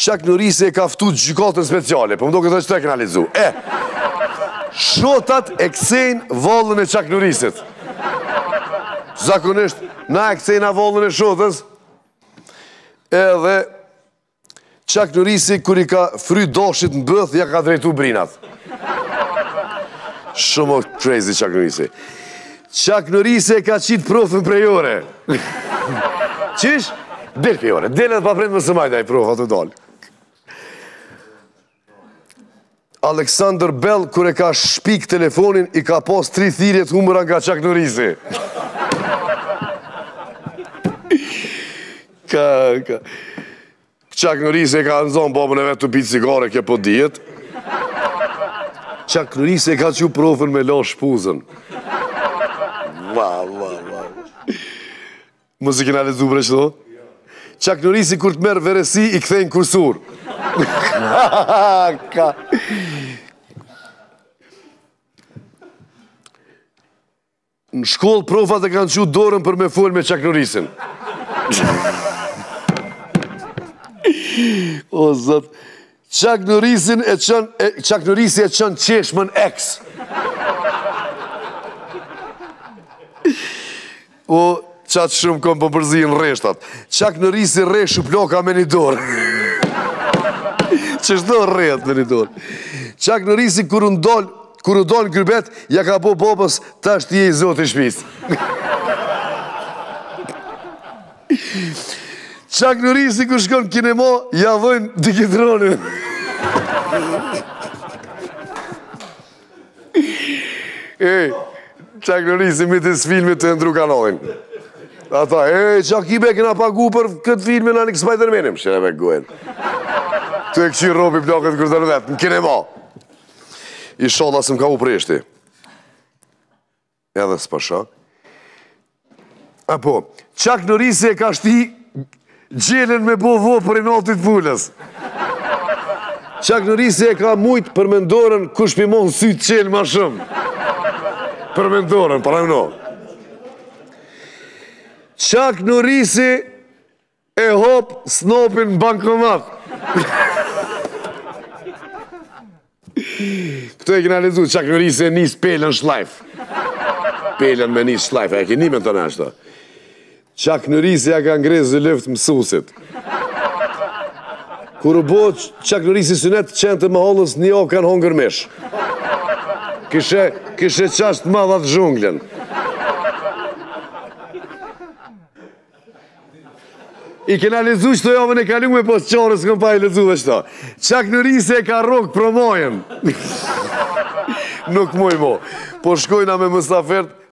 Chuck Norrisi e ka ftu gjykatën speciale, po më do këtë që të e këna lezu. Shotat e kthejnë vallën e Chuck Norrisit. Zakonisht, na e kthejna vallën e shotës, edhe Chuck Norrisi, kër i ka fry dashit në bëth, ja ka drejtu brinat. Shumë crazy Chuck Norrisi. Chuck Norrisi e ka qitë profën prej ore. Qish? Del prej ore. Del edhe pa prejnë më së majta i profa të dalë. Alexander Bell, kër e ka shpik telefonin, i ka pas 3 thirjet humëra nga Chuck Norrisi. Chuck Norrisi e ka nëzon babën e vetë të pitë cigare, kjo po dijet. Chuck Norrisi e ka që profën me la shpuzën. Mos i kena lezu bre qëto? Chuck Norrisi kur të merë veresi i kthejnë kursur. Në shkollë profat e kanë që dorën për me folë me Chuck Norrisin. O zot, Chuck Norrisi e qënë qeshmën ex. O, qatë shumë kom për përzijin reshtat. Chuck Norrisi re shuploka me një dorë. Qështo rejt me një dorë. Chuck Norrisi kur u donë në kërbet, ja ka po popës, ta është je i zotë i shpis. Chuck Norrisi kur shkon kinema, ja dhojnë dikitronin. Chuck Norrisi mitës filmit të ndru kanalin. Ata, Chuck i be këna pagu për këtë filmin anë i Spider-Manim. Shene me guen. Të e këqy robi plakët kërë të në vetë, në kinema. I shala së më ka u preshti. Edhe s'pasha. Apo, Chuck Norrisi e ka shti gjelen me bovo për i natit pullës. Chuck Norrisi e ka mujtë për mendorën kush pimon sytë qelë ma shumë. Për mendorën, para më no. Chuck Norrisi e hop snopin në bankomat. Këto e kena lezu, Chuck Norrisi e njës pelën shlajf. Pelën me njës shlajf, e ke nimen të nashto. Chuck Norrisi ja ka ngrezë lëft mësusit. Kur u bo Chuck Norrisi synet, qenë të mahallës një o kanë hongër mesh. Kishe qasht madhat zhunglen. I kena lezu qëto javën e kalume, po së qarës këm pa i lezu dhe qëta. Chuck Norrisi e ka rok promojen. Nuk muj mo. Po shkojna me mësafert,